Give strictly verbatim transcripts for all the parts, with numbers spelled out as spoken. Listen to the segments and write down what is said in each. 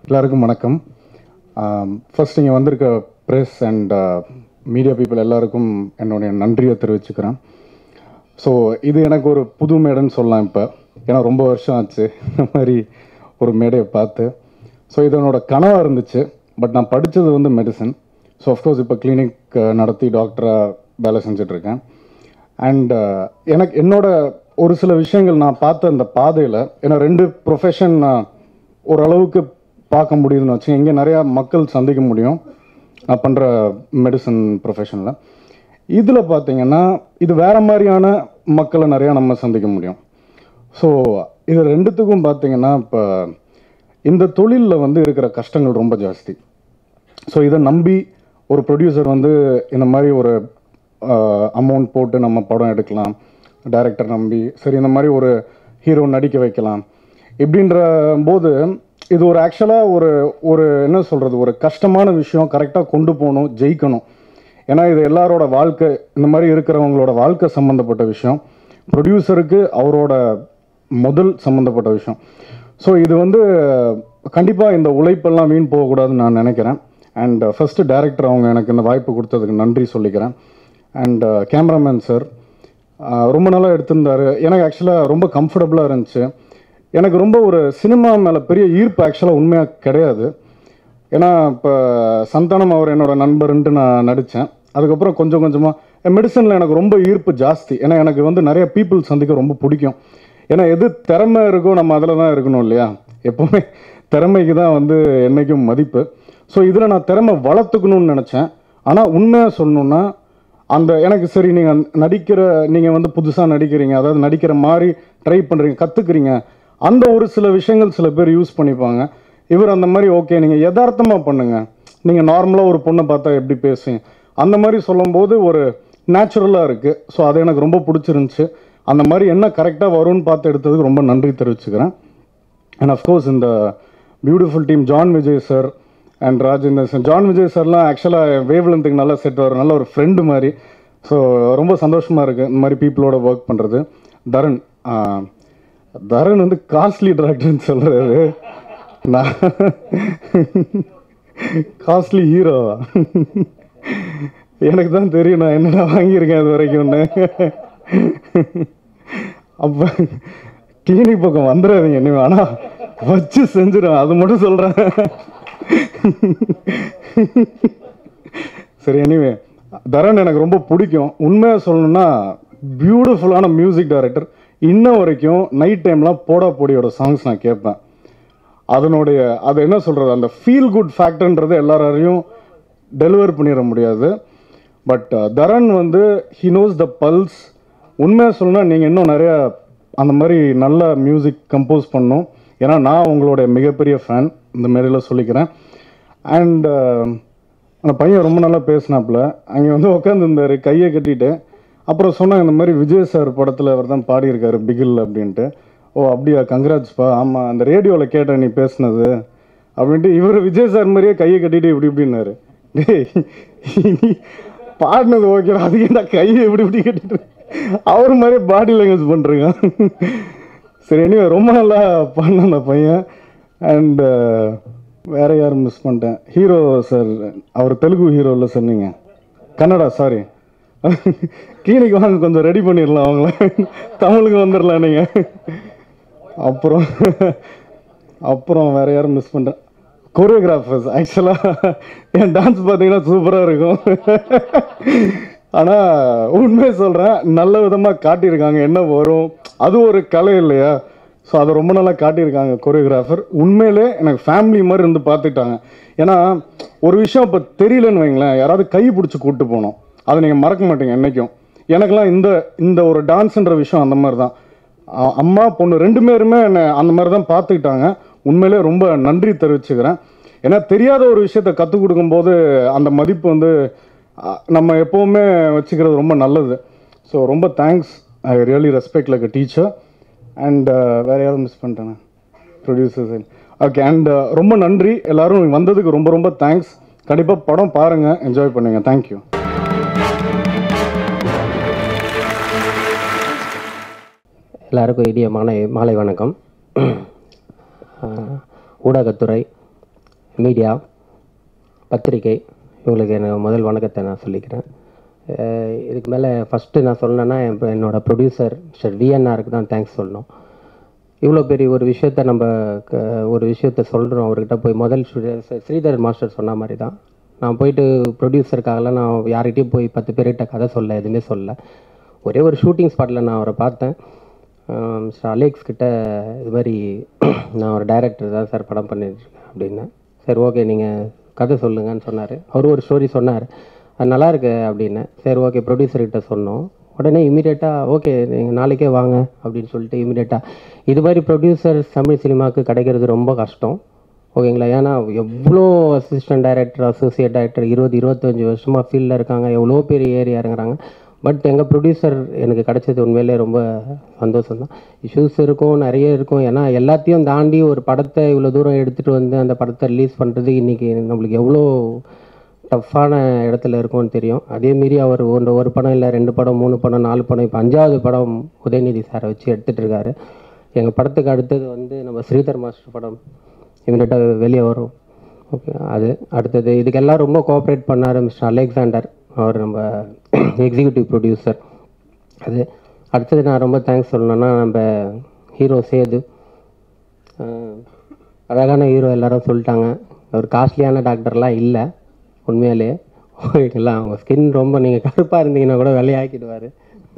எல்லாருக்கும் வணக்கம். ஃபர்ஸ்ட் இங்கே வந்திருக்க ப்ரெஸ் அண்ட் மீடியா பீப்புள் எல்லாருக்கும் என்னுடைய நன்றியை தெரிவிச்சுக்கிறேன். ஸோ இது எனக்கு ஒரு புது மேடைன்னு சொல்லலாம். இப்போ ஏன்னா ரொம்ப வருஷம் ஆச்சு இந்த மாதிரி ஒரு மேடையை பார்த்து. ஸோ இது என்னோட கனவாக இருந்துச்சு. பட் நான் படித்தது வந்து மெடிசன். ஸோ அஃப்கோர்ஸ் இப்போ கிளினிக் நடத்தி டாக்டராக வேலை செஞ்சிட்ருக்கேன். அண்ட் எனக்கு என்னோட ஒரு சில விஷயங்கள் நான் பார்த்த அந்த பாதையில், ஏன்னா ரெண்டு ப்ரொஃபஷன் ஓரளவுக்கு பார்க்க முடியுதுன்னு வச்சு இங்கே நிறையா மக்கள் சந்திக்க முடியும் நான் பண்ணுற மெடிசன் ப்ரொஃபஷனில். இதில் பார்த்திங்கன்னா இது வேறு மாதிரியான மக்களை நிறையா நம்ம சந்திக்க முடியும். ஸோ இது ரெண்டுத்துக்கும் பார்த்திங்கன்னா இப்போ இந்த தொழிலில் வந்து இருக்கிற கஷ்டங்கள் ரொம்ப ஜாஸ்தி. ஸோ இதை நம்பி ஒரு ப்ரொடியூசர் வந்து இந்த மாதிரி ஒரு அமௌண்ட் போட்டு நம்ம படம் எடுக்கலாம், டைரக்டர் நம்பி சரி இந்த மாதிரி ஒரு ஹீரோ நடிக்க வைக்கலாம் இப்படின்ற போது இது ஒரு ஆக்சுவலாக ஒரு ஒரு என்ன சொல்கிறது, ஒரு கஷ்டமான விஷயம். கரெக்டாக கொண்டு போகணும், ஜெயிக்கணும். ஏன்னா இது எல்லாரோட வாழ்க்கை, இந்த மாதிரி இருக்கிறவங்களோட வாழ்க்கை சம்மந்தப்பட்ட விஷயம். ப்ரொடியூசருக்கு அவரோட முதல் சம்மந்தப்பட்ட விஷயம். ஸோ இது வந்து கண்டிப்பாக இந்த உழைப்பெல்லாம் வீண் போகக்கூடாதுன்னு நான் நினைக்கிறேன். அண்ட் ஃபஸ்ட்டு டைரக்டர் அவங்க எனக்கு இந்த வாய்ப்பு கொடுத்ததுக்கு நன்றி சொல்லிக்கிறேன். அண்ட் கேமராமேன் சார் ரொம்ப நாளாக எடுத்திருந்தார். எனக்கு ஆக்சுவலாக ரொம்ப கம்ஃபர்டபுளாக இருந்துச்சு. எனக்கு ரொம்ப ஒரு சினிமா மேலே பெரிய ஈர்ப்பு ஆக்சுவலாக உண்மையாக கிடையாது. ஏன்னா இப்போ சந்தானம் அவர் என்னோடய நண்பருன்ட்டு நான் நடித்தேன். அதுக்கப்புறம் கொஞ்சம் கொஞ்சமாக மெடிசனில் எனக்கு ரொம்ப ஈர்ப்பு ஜாஸ்தி. ஏன்னா எனக்கு வந்து நிறைய பீப்புள் சந்திக்க ரொம்ப பிடிக்கும். ஏன்னா எது திறமை இருக்கோ நம்ம அதில் தான் இருக்கணும் இல்லையா. எப்போவுமே திறமைக்கு தான் வந்து என்றைக்கும் மதிப்பு. ஸோ இதில் நான் திறமை வளர்த்துக்கணும்னு நினச்சேன். ஆனால் உண்மையாக சொல்லணுன்னா அந்த எனக்கு சரி நீங்கள் நடிக்கிற நீங்கள் வந்து புதுசாக நடிக்கிறீங்க, அதாவது நடிக்கிற மாதிரி ட்ரை பண்ணுறீங்க, கற்றுக்குறீங்க, அந்த ஒரு சில விஷயங்கள் சில பேர் யூஸ் பண்ணிப்பாங்க. இவர் அந்த மாதிரி ஓகே நீங்கள் யதார்த்தமாக பண்ணுங்கள், நீங்கள் நார்மலாக ஒரு பொண்ணை பார்த்தா எப்படி பேசுங்க அந்த மாதிரி சொல்லும்போது ஒரு நேச்சுரலாக இருக்குது. ஸோ அது எனக்கு ரொம்ப பிடிச்சிருந்துச்சி. அந்த மாதிரி என்ன கரெக்டாக வரும்னு பார்த்து எடுத்ததுக்கு ரொம்ப நன்றி தெரிவிச்சுக்கிறேன். அண்ட் அஃப்கோர்ஸ் இந்த beautiful team, John Vijay sir and Rajender sir. John Vijay சார்லாம் ஆக்சுவலாக வேவ் லென்த்துக்கு நல்லா செட் வரும், நல்ல ஒரு ஃப்ரெண்டு மாதிரி. ஸோ ரொம்ப சந்தோஷமாக இருக்குது இந்த மாதிரி பீப்புளோட ஒர்க் பண்ணுறது. தருண் தருண் வந்து காஸ்ட்லி டைரக்டர்னு சொல்கிறாரு. நான் காஸ்ட்லி ஹீரோவா? எனக்கு தான் தெரியும் நான் என்னடா வாங்கியிருக்கேன் அது வரைக்கும். ஒன்று அப்போ கிளினிக் பக்கம் வந்துடாதீங்க இனிமே, ஆனால் வச்சு செஞ்சிடும், அது மட்டும் சொல்கிறேன். சரி, எனிவே தரன் எனக்கு ரொம்ப பிடிக்கும். உண்மையாக சொல்லணும்னா பியூட்டிஃபுல்லான மியூசிக் டைரக்டர். இன்ன வரைக்கும் நைட் டைம்லாம் போடா போடியோட சாங்ஸ் நான் கேட்பேன். அதனுடைய அது என்ன சொல்கிறது, அந்த ஃபீல் குட் ஃபேக்டர்ன்றது எல்லாரையும் டெலிவர் பண்ணிட முடியாது. பட் தரன் வந்து ஹி நோஸ் த பல்ஸ். உண்மையாக சொல்லணும்னா நீங்கள் இன்னும் நிறையா அந்த மாதிரி நல்ல மியூசிக் கம்போஸ் பண்ணணும். ஏன்னா நான் உங்களுடைய மிகப்பெரிய ஃபேன், இந்த மாரிலாம் சொல்லிக்கிறேன். அண்ட் அந்த பையன் ரொம்ப நல்லா பேசினாப்புல. அங்கே வந்து உட்காந்துருந்தார் கையை கட்டிட்டு. அப்புறம் சொன்னாங்க இந்த மாதிரி விஜய் சார் படத்தில் அவர் தான் பாடியிருக்காரு பிகில் அப்படின்ட்டு. ஓ அப்படியா, கங்க்ராட்ஸ்ப்பா. ஆமாம், அந்த ரேடியோவில் கேட்டேன் நீ பேசுனது அப்படின்ட்டு. இவர் விஜய் சார் மாதிரியே கையை கட்டிட்டு இப்படி இப்படின்னாரு. டேய் பாடினது ஓகேடா, அதுக்கு என்ன கையை இப்படி இப்படி கட்டிட்டு அவர் மாதிரியே பாடி லாங்குவேஜ் பண்ணுறேங்க. சரி, இனி ரொம்ப நல்லா பண்ண அந்த பையன். அண்டு வேறு யாரும் மிஸ் பண்ணிட்டேன். ஹீரோ சார், அவர் தெலுங்கு ஹீரோ இல்லை சார், நீங்கள் கன்னடா, சாரி. கிளினிக் வாங்க கொஞ்சம் ரெடி பண்ணிடலாம் அவங்கள, தமிழுக்கு வந்துடலாம் நீங்கள். அப்புறம் அப்புறம் வேறு யாரும் மிஸ் பண்ணுறேன். கொரியோகிராஃபர்ஸ் ஆக்சுவலாக என் டான்ஸ் பார்த்தீங்கன்னா சூப்பராக இருக்கும். ஆனால் உண்மையை சொல்கிறேன், நல்ல விதமாக காட்டியிருக்காங்க. என்ன வரும், அது ஒரு கலை இல்லையா. ஸோ அதை ரொம்ப நல்லா காட்டியிருக்காங்க கொரியோகிராஃபர். உண்மையிலே எனக்கு ஃபேமிலி மாதிரி இருந்து பார்த்துட்டாங்க. ஏன்னா ஒரு விஷயம் இப்போ தெரியலன்னு வைங்களேன், யாராவது கை பிடிச்சி கூப்பிட்டு போகணும், அதை நீங்கள் மறக்க மாட்டீங்க என்றைக்கும். எனக்கெல்லாம் இந்த இந்த ஒரு டான்ஸுன்ற விஷயம் அந்த மாதிரி தான். அம்மா பொண்ணு ரெண்டு பேருமே என்னை அந்த மாதிரி தான் பார்த்துக்கிட்டாங்க. உண்மையிலே ரொம்ப நன்றி தெரிவிச்சுக்கிறேன். ஏன்னா தெரியாத ஒரு விஷயத்தை கற்றுக் கொடுக்கும்போது அந்த மதிப்பு வந்து நம்ம எப்போவுமே வச்சுக்கிறது ரொம்ப நல்லது. ஸோ ரொம்ப thanks. I really respect like a teacher. And வேறு யாரும் மிஸ் பண்ணிட்டேன், ப்ரொடியூசர்ஸ். ஓகே, அண்ட் ரொம்ப நன்றி எல்லோரும் வந்ததுக்கு ரொம்ப ரொம்ப தேங்க்ஸ். கண்டிப்பாக படம் பாருங்கள், என்ஜாய் பண்ணுங்கள். தேங்க்யூ. எல்லாருக்கும் இனிய மாலை மாலை வணக்கம். ஊடகத்துறை மீடியா, பத்திரிகை, இவங்களுக்கு எனக்கு முதல் வணக்கத்தை நான் சொல்லிக்கிறேன். இதுக்கு மேலே ஃபஸ்ட்டு நான் சொல்லணுன்னா இப்போ என்னோடய ப்ரொடியூசர் மிஸ்டர் விஎன்ஆருக்கு தான் தேங்க்ஸ் சொல்லணும். இவ்வளோ பெரிய ஒரு விஷயத்த நம்ம ஒரு விஷயத்த சொல்கிறோம் அவர்கிட்ட போய். முதல் ஸ்ரீதர் மாஸ்டர் சொன்ன மாதிரி தான் நான் போயிட்டு ப்ரொடியூசருக்காகலாம் நான் யார்கிட்டையும் போய் பத்து பேர்கிட்ட கதை சொல்ல எதுவுமே சொல்ல. ஒரே ஒரு ஷூட்டிங் ஸ்பாட்டில் நான் அவரை பார்த்தேன். மிஸ்டர் அலெக்ஸ் கிட்ட இது மாதிரி நான் ஒரு டைரக்டர் தான் சார் படம் பண்ணிட்டுருக்கேன் அப்படின்னேன். சரி ஓகே நீங்கள் கதை சொல்லுங்கன்னு சொன்னார். அவர் ஒரு ஸ்டோரி சொன்னார், அது நல்லாயிருக்கு அப்படின்னேன். சரி ஓகே ப்ரொடியூசர்கிட்ட சொன்னோம். உடனே இமீடியட்டாக ஓகே நீங்கள் நாளைக்கே வாங்க அப்படின்னு சொல்லிட்டு இமீடியட்டாக இது மாதிரி ப்ரொடியூசர் தமிழ் சினிமாவுக்கு கிடைக்கிறது ரொம்ப கஷ்டம். ஓகேங்களா? ஏன்னா எவ்வளோ அசிஸ்டன்ட் டைரக்டர், அசோசியேட் டைரக்டர் இருபது இருபத்தஞ்சி வருஷமாக ஃபீல்டில் இருக்காங்க, எவ்வளோ பேர் ஏறி இறங்குறாங்க. பட் எங்கள் ப்ரொடியூசர் எனக்கு கிடைச்சது உண்மையிலே ரொம்ப சந்தோஷம் தான். இஷ்யூஸ் இருக்கும், நிறைய இருக்கும். ஏன்னா எல்லாத்தையும் தாண்டி ஒரு படத்தை இவ்வளோ தூரம் எடுத்துகிட்டு வந்து அந்த படத்தை ரிலீஸ் பண்ணுறது இன்றைக்கி நம்மளுக்கு எவ்வளோ டஃப்பான இடத்துல இருக்கும்னு தெரியும். அதேமாரி அவர் ஒன்று ஒரு படம் இல்லை, ரெண்டு படம், மூணு படம், நாலு படம், இப்போ அஞ்சாவது படம் உதயநிதி சாரை வச்சு எடுத்துகிட்டு இருக்காரு. எங்கள் படத்துக்கு அடுத்தது வந்து நம்ம ஸ்ரீதர் மாஸ்டர் படம் இமீடியட்டாக வெளியே வரும். ஓகே, அது அடுத்தது இதுக்கெல்லாம் ரொம்ப கோஆப்ரேட் பண்ணார் மிஸ்டர் அலெக்சாண்டர், அவர் நம்ம எக்ஸிக்யூட்டிவ் ப்ரொடியூசர். அது அடுத்தது நான் ரொம்ப தேங்க்ஸ் சொல்லணுன்னா நம்ம ஹீரோ சேது, அழகான ஹீரோ எல்லாரும் சொல்லிட்டாங்க. அவர் காஸ்ட்லியான டாக்டர்லாம் இல்லை உண்மையிலே. ஓகேங்களா? அவங்க ஸ்கின் ரொம்ப நீங்கள் கருப்பாக இருந்தீங்கன்னா கூட வெள்ளையாக்கிடுவார்.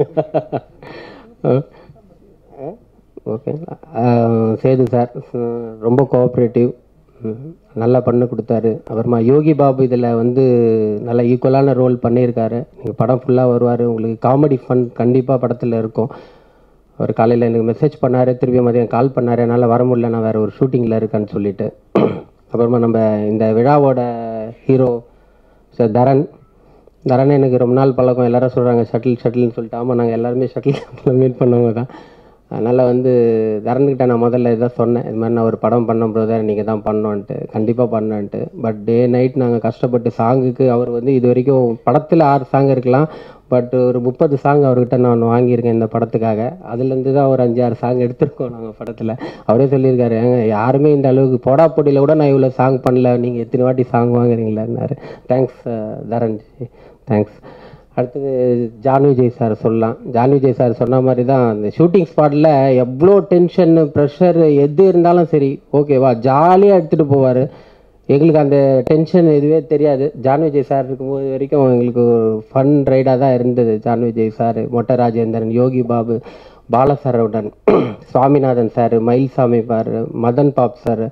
ஓகேங்களா? சேது சார் ரொம்ப கோஆப்ரேட்டிவ், நல்லா பண்ணி கொடுத்தாரு. அப்புறமா யோகி பாபு இதில் வந்து நல்லா ஈக்குவலான ரோல் பண்ணியிருக்காரு. நீங்கள் படம் ஃபுல்லாக வருவார், உங்களுக்கு காமெடி ஃபன் கண்டிப்பாக படத்தில் இருக்கும். அவர் காலையில் எனக்கு மெசேஜ் பண்ணார், திருப்பி மதியம் கால் பண்ணார், என்னால் வர முடியல, நான் வேறு ஒரு ஷூட்டிங்கில் இருக்கேன்னு சொல்லிவிட்டு. அப்புறமா நம்ம இந்த விழாவோட ஹீரோ சார் தரன் தரன் எனக்கு ரொம்ப நாள் பழக்கம். எல்லோரும் சொல்கிறாங்க ஷட்டில் ஷட்டில்னு சொல்லிட்டு. ஆமாம், நாங்கள் எல்லாருமே ஷட்டில் மீட் பண்ணவங்க தான். அதனால் வந்து தரன்கிட்ட நான் முதல்ல இதான் சொன்னேன், இது மாதிரி நான் ஒரு படம் பண்ணோம் ப்ரதர், நீங்கள் தான் பண்ணோன்ட்டு. கண்டிப்பாக பண்ணேன்ட்டு. பட் டே நைட் நாங்கள் கஷ்டப்பட்டு சாங்குக்கு, அவர் வந்து இது வரைக்கும் படத்தில் ஆறு சாங் இருக்கலாம், பட் ஒரு முப்பது சாங் அவர்கிட்ட நான் வாங்கியிருக்கேன் இந்த படத்துக்காக. அதுலேருந்து தான் ஒரு அஞ்சு ஆறு சாங் எடுத்திருக்கோம் நாங்கள் படத்தில். அவரே சொல்லியிருக்காரு, ஏங்க யாருமே இந்த அளவுக்கு போடா போட்டியில் கூட நான் இவ்வளோ சாங் பண்ணல, நீங்கள் எத்தனை வாட்டி சாங் வாங்குறீங்களான்னாரு. தேங்க்ஸ் தரன்ஜி, தேங்க்ஸ். அடுத்தது ஜான் விஜய் சார் சொல்லலாம். ஜான் விஜய் சார் சொன்ன மாதிரி தான் அந்த ஷூட்டிங் ஸ்பாட்டில் எவ்வளோ டென்ஷன்னு ப்ரெஷர் எது இருந்தாலும் சரி ஓகேவா ஜாலியாக எடுத்துகிட்டு போவார். எங்களுக்கு அந்த டென்ஷன் எதுவே தெரியாது. ஜான் விஜய் சார் இருக்கும்போது வரைக்கும் எங்களுக்கு ஒரு ஃபன் ரைடாக தான் இருந்தது. John Vijay sir, Mottai Rajendran, Yogi Babu, Balasaravanan, Swaminathan sir, Mayilsamy பார், மதன் பாப் சார்.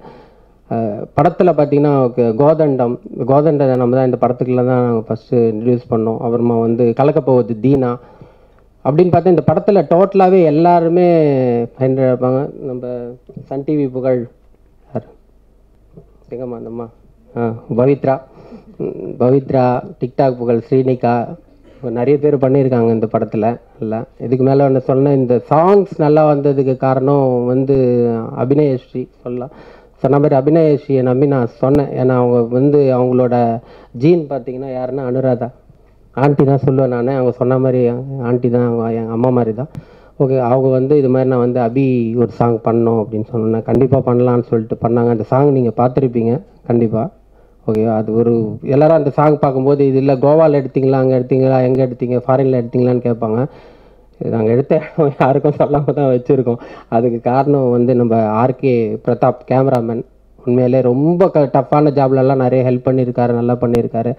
படத்தில் பார்த்திங்கன்னா கோதண்டம் கோதண்டம் நம்ம தான் இந்த படத்துக்குள்ள தான் நாங்கள் ஃபஸ்ட்டு இன்ட்ரடியூஸ் பண்ணோம். அப்புறமா வந்து கலக்கப்போவது தீனா அப்படின்னு பார்த்தா இந்த படத்தில் டோட்டலாகவே எல்லாருமே பயன்பட இருப்பாங்க. நம்ம சன் டிவி புகழ் சார், எங்கம்மா அந்தம்மா ஆ பவித்ரா பவித்ரா டிக்டாக் புகழ் ஸ்ரீனிகா, நிறைய பேர் பண்ணியிருக்காங்க இந்த படத்தில். இல்லை இதுக்கு மேலே ஒன்று சொன்ன, இந்த சாங்ஸ் நல்லா வந்ததுக்கு காரணம் வந்து அபிநயஸ்ரீ சொல்லலாம். சொன்ன மாதிரி அபிநயஸ்ரீயை நம்பி நான் சொன்னேன். ஏன்னா அவங்க வந்து அவங்களோட ஜீன் பார்த்திங்கன்னா யாருன்னா அனுராதா ஆண்டி தான் சொல்லுவேன் நான். அவங்க சொன்ன மாதிரி ஆண்டி தான், அவங்க எங்கள் அம்மா மாதிரி தான். ஓகே, அவங்க வந்து இது மாதிரி நான் வந்து அபி ஒரு சாங் பண்ணோம் அப்படின்னு சொன்னேன். கண்டிப்பாக பண்ணலான்னு சொல்லிட்டு பண்ணாங்க. அந்த சாங் நீங்கள் பார்த்துருப்பீங்க கண்டிப்பாக. ஓகே, அது ஒரு எல்லோரும் அந்த சாங் பார்க்கும்போது இது இல்லை கோவாவில் எடுத்தீங்களா, அங்கே எடுத்தீங்களா, எங்கே எடுத்தீங்க, ஃபாரினில் எடுத்தீங்களான்னு கேட்பாங்க. நாங்கள் எடுத்த யாருக்கும் சொல்லாமல் தான் வச்சுருக்கோம். அதுக்கு காரணம் வந்து நம்ம ஆர்கே பிரதாப் கேமராமேன் உண்மையிலே ரொம்ப க டஃப்பான ஜாப்லலாம் நிறைய ஹெல்ப் பண்ணியிருக்காரு, நல்லா பண்ணியிருக்காரு.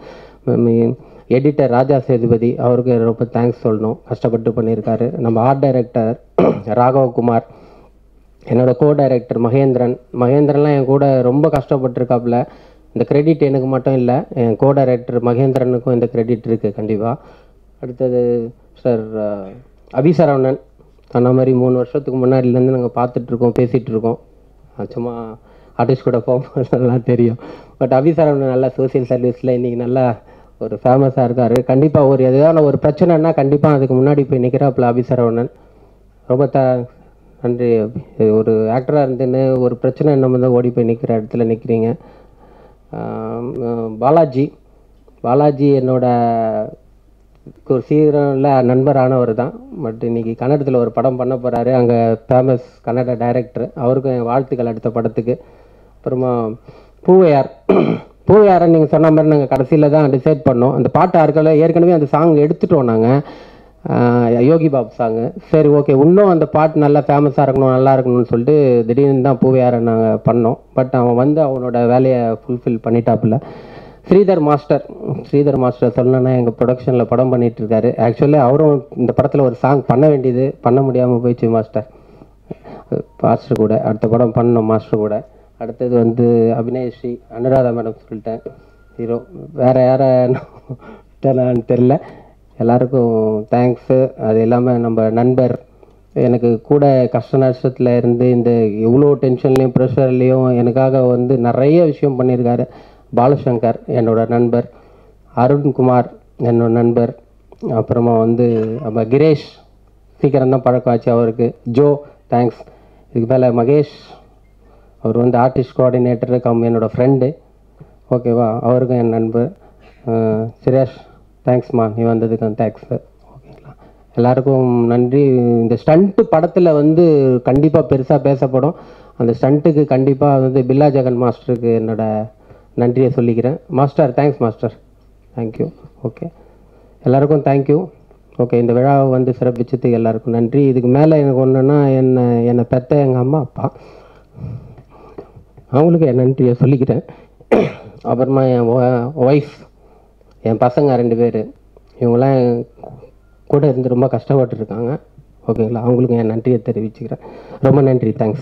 எடிட்டர் ராஜா சேதுபதி, அவருக்கு ரொம்ப தேங்க்ஸ் சொல்லணும், கஷ்டப்பட்டு பண்ணியிருக்காரு. நம்ம ஆர்ட் டைரக்டர் ராகவகுமார், என்னோடய கோ டைரக்டர் மகேந்திரன் மகேந்திரன்லாம் என் கூட ரொம்ப கஷ்டப்பட்டுருக்காப்புல. இந்த கிரெடிட் எனக்கு மட்டும் இல்லை, என் கோ டைரக்டர் மகேந்திரனுக்கும் இந்த கிரெடிட் இருக்குது கண்டிப்பாக. அடுத்தது சார் அபிசரவணன் சொன்ன மாதிரி மூணு வருஷத்துக்கு முன்னாடிலேருந்து நாங்கள் பார்த்துட்ருக்கோம், பேசிகிட்ருக்கோம். சும்மா ஆர்டிஸ்ட் கூட போகும்போதெல்லாம் தெரியும். பட் அபிசரவணன் நல்லா சோசியல் சர்வீஸில் இன்றைக்கி நல்லா ஒரு ஃபேமஸாக இருக்கார். கண்டிப்பாக ஒரு எதான ஒரு பிரச்சனைன்னா கண்டிப்பாக அதுக்கு முன்னாடி போய் நிற்கிறாப்புல அபிசரவணன். ரொம்ப த நன்றி. ஒரு ஆக்டராக இருந்துன்னு ஒரு பிரச்சனை நம்ம தான் ஓடி போய் நிற்கிற இடத்துல நிற்கிறீங்க. பாலாஜி பாலாஜி என்னோட ஒரு சீரியலில் நண்பரானவர் தான். பட் இன்றைக்கி கன்னடத்தில் ஒரு படம் பண்ண போகிறாரு, அங்கே ஃபேமஸ் கன்னட டைரக்டர். அவருக்கும் என் வாழ்த்துக்கள் அடுத்த படத்துக்கு. அப்புறமா பூவையார் பூவையாரை நீங்கள் சொன்ன மாதிரி நாங்கள் கடைசியில் தான் டிசைட் பண்ணோம். அந்த பாட்டு ஆட்களை ஏற்கனவே அந்த சாங் எடுத்துட்டோம் நாங்கள், யோகி பாபு சாங்கு. சரி ஓகே, இன்னும் அந்த பாட்டு நல்லா ஃபேமஸாக இருக்கணும், நல்லா இருக்கணும்னு சொல்லிட்டு திடீர்னு தான் பூவையாரை நாங்கள் பண்ணோம். பட் அவன் வந்து அவனோட வேலையை ஃபுல்ஃபில் பண்ணிட்டாப்புல. ஸ்ரீதர் மாஸ்டர் ஸ்ரீதர் மாஸ்டர் சொல்லணுன்னா எங்கள் ப்ரொடக்ஷனில் படம் பண்ணிகிட்டு இருக்காரு. ஆக்சுவலி அவரும் இந்த படத்தில் ஒரு சாங் பண்ண வேண்டியது, பண்ண முடியாமல் போயிடுச்சு மாஸ்டர். மாஸ்டர் கூட அடுத்த படம் பண்ணோம் மாஸ்டர் கூட. அடுத்தது வந்து அபிநயஸ்ரீ, அனுராதா மேடம் சொல்லிட்டேன் ஹீரோ. வேறு யாரை நான் தெரில. எல்லாருக்கும் தேங்க்ஸு. அது இல்லாமல் நம்ம நண்பர் எனக்கு கூட கஷ்ட நஷ்டத்தில் இருந்து இந்த எவ்வளோ டென்ஷன்லேயும் ப்ரெஷர்லேயும் எனக்காக வந்து நிறைய விஷயம் பண்ணியிருக்காரு. பாலசங்கர் என்னோட நண்பர், அருண்குமார் என்னோட நண்பர், அப்புறமா வந்து நம்ம கிரேஷ் சீக்கிரம் தான் பழக்கம் ஆச்சு அவருக்கு. ஜோ தேங்க்ஸ். இதுக்கு மேலே மகேஷ், அவர் வந்து ஆர்டிஸ்ட் கோஆர்டினேட்டர் கம் என்னோடய ஃப்ரெண்டு, ஓகேவா, அவருக்கும் என் நண்பர். சுரேஷ் தேங்க்ஸ்மா, நீ வந்ததுக்கு தேங்க்ஸு. ஓகேங்களா, எல்லாருக்கும் நன்றி. இந்த ஸ்டண்ட்டு படத்தில் வந்து கண்டிப்பாக பெருசாக பேசப்படும். அந்த ஸ்டண்ட்டுக்கு கண்டிப்பாக வந்து பில்லா ஜெகன் மாஸ்டருக்கு என்னோட நன்றியை சொல்லிக்கிறேன். Master thanks master, thank you. Okay, எல்லாருக்கும் தேங்க்யூ. ஓகே, இந்த விழாவை வந்து சிறப்பிச்சதுக்கு எல்லாருக்கும் நன்றி. இதுக்கு மேலே எனக்கு ஒன்றுன்னா என்னை என்னை பெற்ற எங்கள் அம்மா அப்பா, அவங்களுக்கு என் நன்றியை சொல்லிக்கிறேன். அப்புறமா என் ஒய்ஃப், என் பசங்க ரெண்டு பேர், இவங்களாம் கூட இருந்து ரொம்ப கஷ்டப்பட்டுருக்காங்க. ஓகேங்களா, அவங்களுக்கு என் நன்றியை தெரிவிச்சுக்கிறேன். ரொம்ப நன்றி, தேங்க்ஸ்.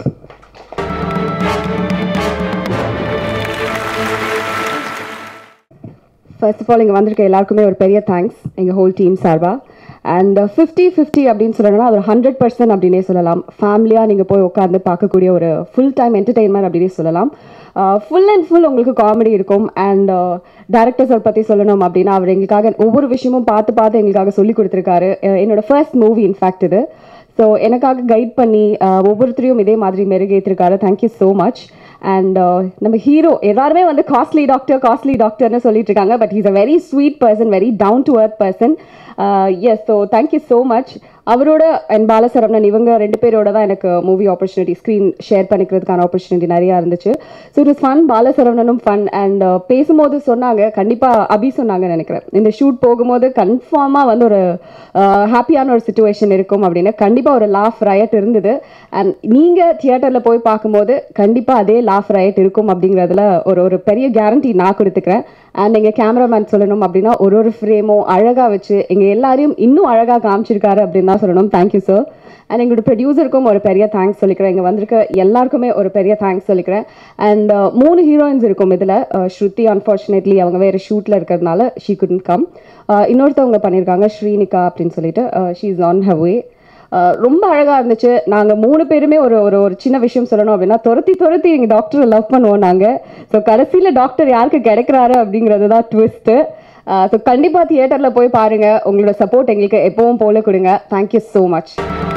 ஃபர்ஸ்ட் ஆஃப் ஆல் இங்கே வந்திருக்க எல்லாருக்குமே ஒரு பெரிய தேங்க்ஸ் எங்கள் ஹோல் டீம் சார்பாக. அண்ட் ஃபிஃப்டி ஃபிஃப்டி அப்படின்னு சொல்லணும்னா அது ஒரு ஹண்ட்ரட் பர்சன்ட் அப்படின்னே சொல்லலாம். ஃபேமிலியாக நீங்கள் போய் உட்காந்து பார்க்கக்கூடிய ஒரு ஃபுல் டைம் என்டர்டெயின்மெண்ட் அப்படின்னே சொல்லலாம். ஃபுல் அண்ட் ஃபுல் உங்களுக்கு காமெடி இருக்கும். அண்ட் டேரக்டர்ஸை பற்றி சொல்லணும் அப்படின்னா அவர் எங்களுக்காக ஒவ்வொரு விஷயமும் பார்த்து பார்த்து எங்களுக்காக சொல்லி கொடுத்துருக்காரு. என்னோட ஃபர்ஸ்ட் மூவி இன்ஃபேக்ட் இது. ஸோ எனக்காக கைட் பண்ணி ஒவ்வொருத்தரையும் இதே மாதிரி மெருகேற்றிருக்காரு. Thank you so much. அண்ட் நம்ம ஹீரோ எல்லாருமே வந்து காஸ்ட்லி டாக்டர் காஸ்ட்லி டாக்டர்னு சொல்லிட்டு இருக்காங்க. But he's a very sweet person, very down to earth person. Yes, so thank you so much. அவரோட அண்ட் பாலசரவணன் இவங்க ரெண்டு பேரோட தான் எனக்கு மூவி ஆப்பர்ச்சுனிட்டி ஸ்க்ரீன் ஷேர் பண்ணிக்கிறதுக்கான ஆப்பர்ச்சுனிட்டி நிறையா இருந்துச்சு. So it is fun. பாலசரவணனும் ஃபன். அண்ட் பேசும்போது சொன்னாங்க, கண்டிப்பாக அபி சொன்னாங்க நினைக்கிறேன், இந்த ஷூட் போகும்போது கன்ஃபார்மாக வந்து ஒரு ஹாப்பியான ஒரு சுச்சுவேஷன் இருக்கும் அப்படின்னு. கண்டிப்பாக ஒரு லாஃப் ரயட் இருந்தது. அண்ட் நீங்கள் தியேட்டரில் போய் பார்க்கும்போது கண்டிப்பாக அதே லாஃப் ரயட் இருக்கும் அப்படிங்கிறதுல ஒரு ஒரு பெரிய கேரண்டி நான் கொடுத்துக்கிறேன். அண்ட் எங்கள் கேமராமேன் சொல்லணும் அப்படின்னா ஒரு ஒரு ஃப்ரேமும் அழகாக வச்சு எங்கள் எல்லாரையும் இன்னும் அழகாக காமிச்சிருக்காரு அப்படின்னு தான் சொல்லணும். Thank you sir. அண்ட் எங்களோட ப்ரொடியூசருக்கும் ஒரு பெரிய தேங்க்ஸ் சொல்லிக்கிறேன். இங்கே வந்திருக்க எல்லாருக்குமே ஒரு பெரிய தேங்க்ஸ் சொல்லிக்கிறேன். அண்ட் மூணு ஹீரோயின்ஸ் இருக்கும் இதில். ஸ்ருதி அன்ஃபார்ச்சுனேட்லி அவங்க வேறு ஷூட்டில் இருக்கிறதுனால ஷீ குடன்ட் கம். இன்னொருத்தவங்க பண்ணியிருக்காங்க ஸ்ரீனிகா அப்படின்னு சொல்லிட்டு, she is on her way. ரொம்ப அழகாக இருந்துச்சு. நாங்கள் மூணு பேருமே ஒரு ஒரு ஒரு சின்ன விஷயம் சொல்லணும் அப்படின்னா, துரத்தி துரத்தி எங்கள் டாக்டரை லவ் பண்ணுவோம் நாங்கள். ஸோ கடைசியில் டாக்டர் யாருக்கு கிடைக்கிறாரு அப்படிங்கிறது தான் ட்விஸ்ட்டு. ஸோ கண்டிப்பாக தியேட்டரில் போய் பாருங்கள். உங்களோட சப்போர்ட் எங்களுக்கு எப்பவும் போல கொடுங்க. Thank you so much.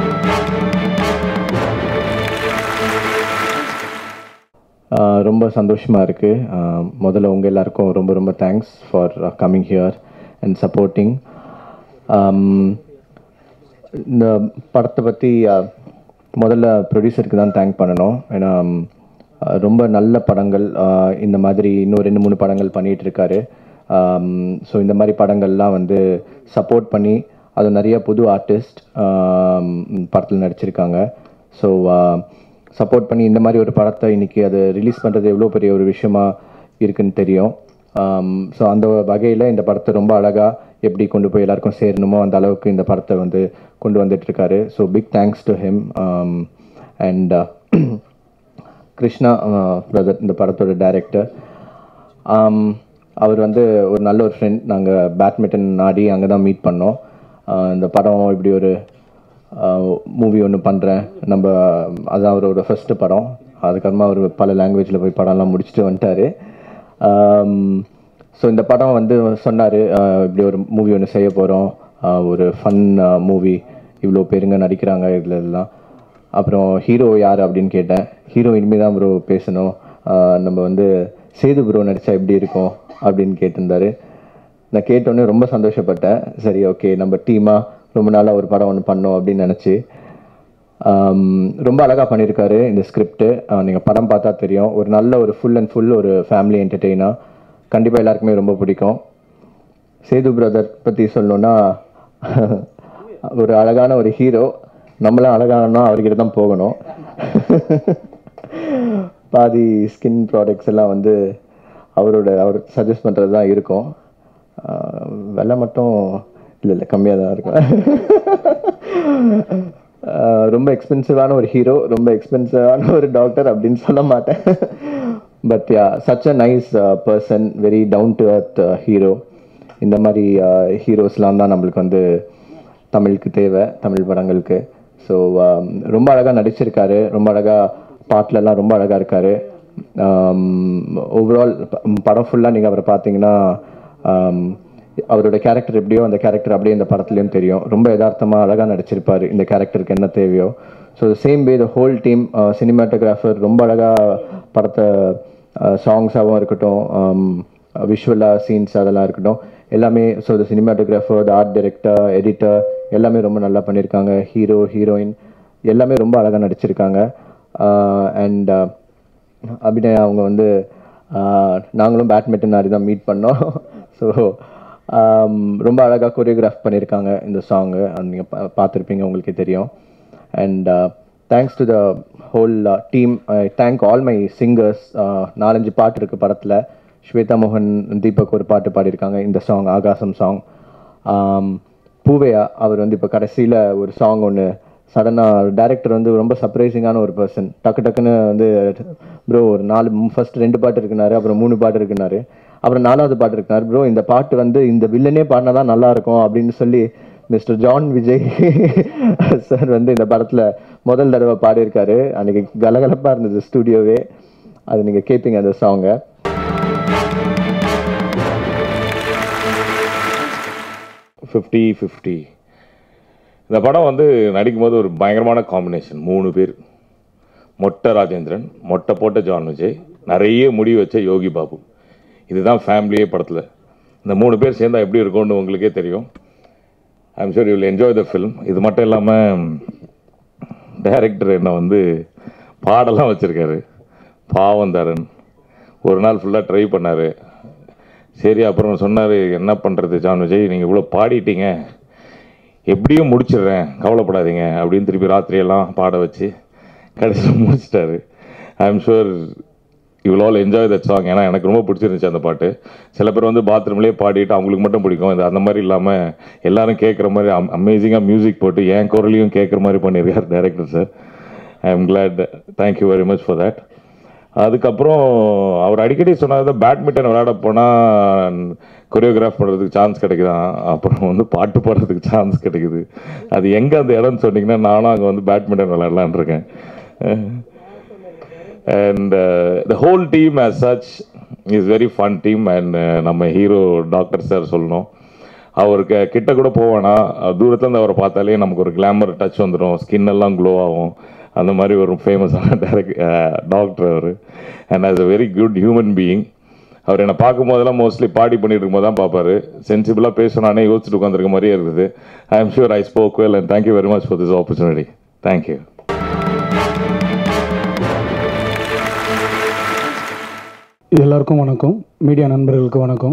ரொம்ப சந்தோஷமாக இருக்குது. முதல்ல உங்கள் எல்லாருக்கும் ரொம்ப ரொம்ப thanks for coming here and supporting. இந்த படத்தை பற்றி முதல்ல ப்ரொடியூசருக்கு தான் தேங்க் பண்ணணும். ஏன்னா ரொம்ப நல்ல படங்கள் இந்த மாதிரி இன்னும் ரெண்டு மூணு படங்கள் பண்ணிகிட்ருக்காரு. ஸோ இந்த மாதிரி படங்கள்லாம் வந்து சப்போர்ட் பண்ணி, அது நிறைய புது ஆர்டிஸ்ட் படத்தில் நடிச்சிருக்காங்க. ஸோ சப்போர்ட் பண்ணி இந்த மாதிரி ஒரு படத்தை இன்றைக்கி அது ரிலீஸ் பண்ணுறது எவ்வளோ பெரிய ஒரு விஷயமா இருக்குன்னு தெரியும். ஸோ அந்த வகையில் இந்த படத்தை ரொம்ப அழகாக எப்படி கொண்டு போய் எல்லாருக்கும் சேரணுமோ அந்த அளவுக்கு இந்த படத்தை வந்து கொண்டு வந்துட்டுருக்காரு. So big thanks to him. And Krishna brother, இந்த படத்தோட டைரக்டர், அவர் வந்து ஒரு நல்ல ஒரு ஃப்ரெண்ட். நாங்கள் பேட்மிண்டன் ஆடி அங்கே தான் மீட் பண்ணோம். இந்த படம் இப்படி ஒரு மூவி ஒன்று பண்ணுறேன் நம்ம, அதுதான் அவரோட ஃபஸ்ட்டு படம். அதுக்கப்புறமா அவர் பல லாங்குவேஜில் போய் படம்லாம் முடிச்சுட்டு வந்துட்டார். ஸோ இந்த படம் வந்து சொன்னார், இப்படி ஒரு மூவி ஒன்று செய்ய போகிறோம், ஒரு ஃபன் மூவி, இவ்வளோ பேருங்க நடிக்கிறாங்க இதில் எல்லாம். அப்புறம் ஹீரோ யார் அப்படின்னு கேட்டேன். ஹீரோ இனிமேல் தான் ப்ரோ பேசணும், நம்ம வந்து சேது ப்ரோ நடித்தா எப்படி இருக்கும் அப்படின்னு கேட்டிருந்தாரு. நான் கேட்டோன்னே ரொம்ப சந்தோஷப்பட்டேன். சரி ஓகே, நம்ம டீமாக ரொம்ப நாளாக ஒரு படம் ஒன்று பண்ணோம் அப்படின்னு நினச்சி ரொம்ப அழகாக பண்ணியிருக்காரு இந்த ஸ்கிரிப்ட். நீங்கள் படம் பார்த்தா தெரியும். ஒரு நல்ல ஒரு ஃபுல் அண்ட் ஃபுல் ஒரு ஃபேமிலி என்டர்டெய்னர். கண்டிப்பாக எல்லாருக்குமே ரொம்ப பிடிக்கும். சேது பிரதர் பற்றி சொல்லணுன்னா ஒரு அழகான ஒரு ஹீரோ. நம்மளாம் அழகானா அவர்கிட்ட தான் போகணும். பாதி ஸ்கின் ப்ராடக்ட்ஸ் எல்லாம் வந்து அவரோட அவர் சஜஸ்ட் பண்ணுறது தான் இருக்கும். விலை மட்டும் இல்லை இல்லை கம்மியாக தான் இருக்கும். ரொம்ப எக்ஸ்பென்சிவான ஒரு ஹீரோ, ரொம்ப எக்ஸ்பென்சிவான ஒரு டாக்டர் அப்படின்னு சொல்ல மாட்டேன். But yeah such a nice person, very down to earth hero. இந்த மாதிரி ஹீரோஸ்லாம் தான் நம்மளுக்கு வந்து தமிழுக்கு தேவை, தமிழ் படங்களுக்கு. ஸோ ரொம்ப அழகாக நடிச்சிருக்காரு, ரொம்ப அழகாக பாட்டிலெல்லாம் ரொம்ப அழகாக இருக்கார். ஓவரால் படம் ஃபுல்லாக நீங்கள் அவரை பார்த்தீங்கன்னா அவரோட கேரக்டர் எப்படியோ அந்த கேரக்டர் அப்படியே இந்த படத்துலையும் தெரியும். ரொம்ப யதார்த்தமாக அழகாக நடிச்சிருப்பார் இந்த கேரக்டருக்கு என்ன தேவையோ. So same way the whole team, cinematographer ரொம்ப அழகாக படத்தை சாங்ஸாகவும் இருக்கட்டும், விஷுவலாக சீன்ஸ் அதெல்லாம் இருக்கட்டும் எல்லாமே. So the cinematographer, the art director, editor எல்லாமே ரொம்ப நல்லா பண்ணியிருக்காங்க. ஹீரோ ஹீரோயின் எல்லாமே ரொம்ப அழகாக நடிச்சிருக்காங்க. அண்ட் அபிநயா அவங்க வந்து நாங்களும் பேட்மிண்டன் மாதிரி தான் மீட் பண்ணோம். ஸோ ரொம்ப அழகாக கொரியோகிராஃப் பண்ணியிருக்காங்க இந்த சாங்கு. நீங்கள் பா பார்த்துருப்பீங்க, உங்களுக்கே தெரியும். And thanks to the whole team. I thank all my singers. நாலஞ்சு பாட்டு இருக்குது படத்தில். ஸ்வேதா மோகன், தீபக் ஒரு பாட்டு பாடியிருக்காங்க இந்த சாங், ஆகாசம் சாங். பூவையா அவர் வந்து இப்போ கடைசியில் ஒரு சாங் ஒன்று சடனாக டைரக்டர் வந்து ரொம்ப சர்ப்ரைசிங்கான ஒரு பர்சன். டக்கு டக்குன்னு வந்து ப்ரோ ஒரு நாலு ஃபர்ஸ்ட் ரெண்டு பாட்டு இருக்குனாரு, அப்புறம் மூணு பாட்டு இருக்குனாரு, அப்புறம் நாலாவது பாட்டு இருக்குனாரு. ப்ரோ இந்த பாட்டு வந்து இந்த வில்லனே பாடினா தான் நல்லா இருக்கும் அப்படின்னு சொல்லி மிஸ்டர் ஜான் விஜய் சார் வந்து இந்த படத்தில் முதல் தடவை பாடியிருக்காரு. அன்றைக்கி கலகலப்பாக இருந்தது ஸ்டூடியோவே. அது நீங்கள் கேட்பீங்க அந்த சாங்கை. ஃபிஃப்டி ஃபிஃப்டி இந்த படம் வந்து நடிக்கும்போது ஒரு பயங்கரமான காம்பினேஷன். மூணு பேர், மொட்டை ராஜேந்திரன், மொட்டை போட்ட ஜான் விஜய், நிறைய முடி வச்ச யோகி பாபு. இதுதான் ஃபேமிலியே படத்தில். இந்த மூணு பேர் சேர்ந்தால் எப்படி இருக்கும்னு உங்களுக்கே தெரியும். I am sure you will enjoy the film. இது மட்டும் இல்லாமல் டைரக்டர் என்ன வந்து பாடலாம் வச்சுருக்காரு. பாவந்தரன் ஒரு நாள் ஃபுல்லாக ட்ரை பண்ணார். சரி அப்புறம் சொன்னார், என்ன பண்ணுறது ஜான் விஜய், நீங்கள் இவ்வளோ பாடிட்டீங்க, எப்படியும் முடிச்சிடுறேன் கவலைப்படாதீங்க அப்படின்னு திருப்பி ராத்திரியெல்லாம் பாட வச்சு கடைசியில் முடிச்சிட்டாரு. I am sure you will all enjoy that song. ஏன்னா எனக்கு ரொம்ப பிடிச்சிருந்துச்சு அந்த பாட்டு. சில பேர் வந்து பாத்ரூம்லேயே பாடிட்டு அவங்களுக்கு மட்டும் பிடிக்கும். இது அந்த மாதிரி இல்லாமல் எல்லாரும் கேட்குற மாதிரி அம் அமேசிங்காக மியூசிக் போட்டு என் குரலையும் கேட்குற மாதிரி பண்ணியிருக்கார் director sir. I am glad. Thank you very much for that. அதுக்கப்புறம் அவர் அடிக்கடி சொன்னார், பேட்மிண்டன் விளையாட போனால் கொரியோகிராஃப் பண்ணுறதுக்கு சான்ஸ் கிடைக்குதான், அப்புறம் வந்து பாட்டு பாடுறதுக்கு சான்ஸ் கிடைக்குது. அது எங்கே அந்த இடம்னு சொன்னீங்கன்னா நானும் அங்கே வந்து பேட்மிண்டன் விளையாடலான் இருக்கேன். And the whole team as such is very fun team. And நம்ம ஹீரோ டாக்டர் சார் சொல்லணும், அவருக்கு கிட்ட கூட போவேன்னா தூரத்துலேருந்து அவரை பார்த்தாலே நமக்கு ஒரு கிளாமர் டச் வந்துடும், ஸ்கின் எல்லாம் க்ளோ ஆகும். அந்த மாதிரி ஒரு ஃபேமஸான டைரக்ட் டாக்டர் அவர். And as a very good human being. அவர் என்னை பார்க்கும்போதெல்லாம் மோஸ்ட்லி பாடி பண்ணிட்டு இருக்கும்போது தான் பார்ப்பாரு. சென்சிபிளாக பேசணுன்னே யோசிச்சுட்டு உட்காந்துருக்க மாதிரியே இருக்குது. I am sure I spoke well and thank you very much for this opportunity. Thank you. எல்லாருக்கும் வணக்கம், மீடியா நண்பர்களுக்கு வணக்கம்.